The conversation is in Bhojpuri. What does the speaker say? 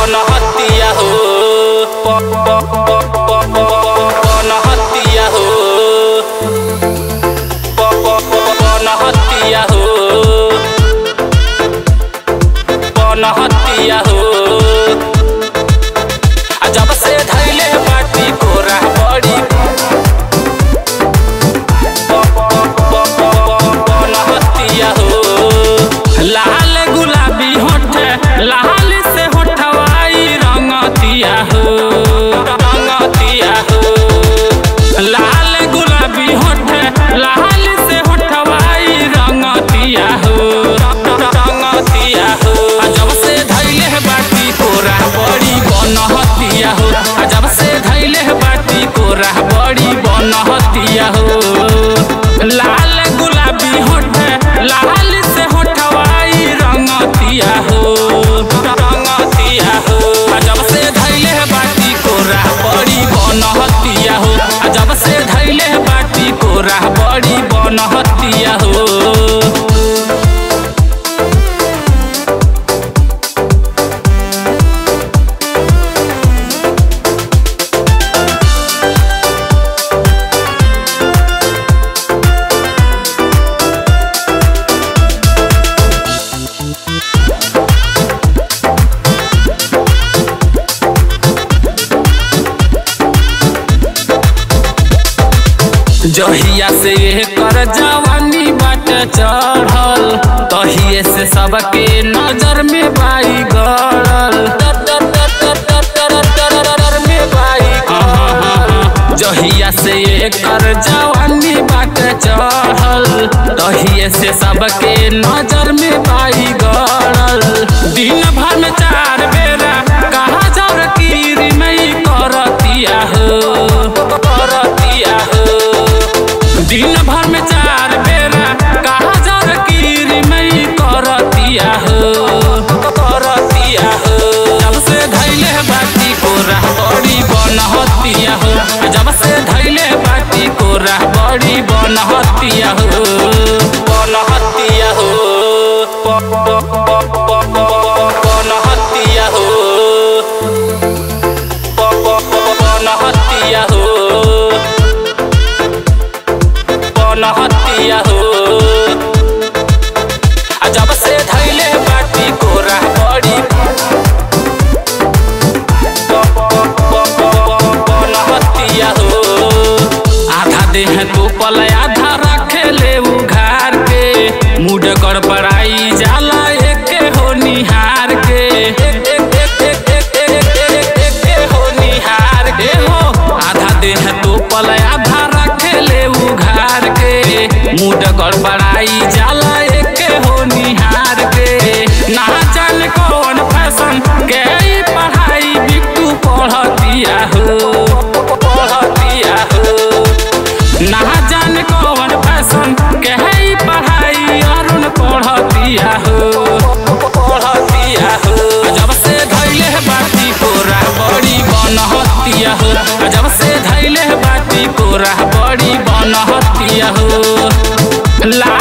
बनहतिया हो बनहतिया हो बनहतिया हो बनहतिया हो जब से धैले बाटी कोरा बड़ी बनहतिया हो लाल गुलाबी होठ लाल से होठवाई रंगतिया हो रंगतिया हो लाल गुलाबी होठ लाल से होठवाई रंगतिया हो रंगतिया हो जब से धैले बाटी कोरा बड़ी बनहतिया हो जब से धैले बाटी कोरा बड़ी बनहतिया हो लाल गुलाबी होठ लाल से होठवाई रंगतिया हो रंगतिया हो जब से धैले बाटी कोरा बड़ी बनहतिया हो जब से धैले बाटी कोरा बड़ी बनहतिया हो जहिया से कर जवानी बाट चढ़ल तहिए से सबके नजर में बाई गड़ल में बाई जहिया से कर जवानी बाट चढ़ल तहिए से सबके नजर में बाई गड़ल दिन भर में 4 बेरा कहा जर की रिमई करतिया हो करतिया हो दिन भर में 4 बेरा कहा जर की रिमई करतिया हो करतिया हो जब से धैले बाटी कोरा बड़ी बनहतिया हो जब से धैले बाटी कोरा बड़ी बनहतिया हो बनहतिया हो बनहतिया हो बनहतिया हो बनहतिया हो जब से धैले बाटी कोरा बड़ी बनहतिया हो आधा देह तो पल आधा रखे ले उघार के मुड गड़बड़ाई जाला एक हो निहार के हो निहार के हो आधा देह तो पल आधा रखे ले उघार के मुड गड़बड़ाई जाला एक हो निहार के ना जान कौन फैशन के पढ़ाई बिट्टू पढ़तिया हो पढ़तिया हो ना जान कौन फैशन के पढ़ाई अरुण पढ़तिया हो पढ़तिया हो जब से धैले बाटी कोरा बड़ी बनहतिया हो जब से धैले बाटी कोरा बड़ी बनहतिया हो।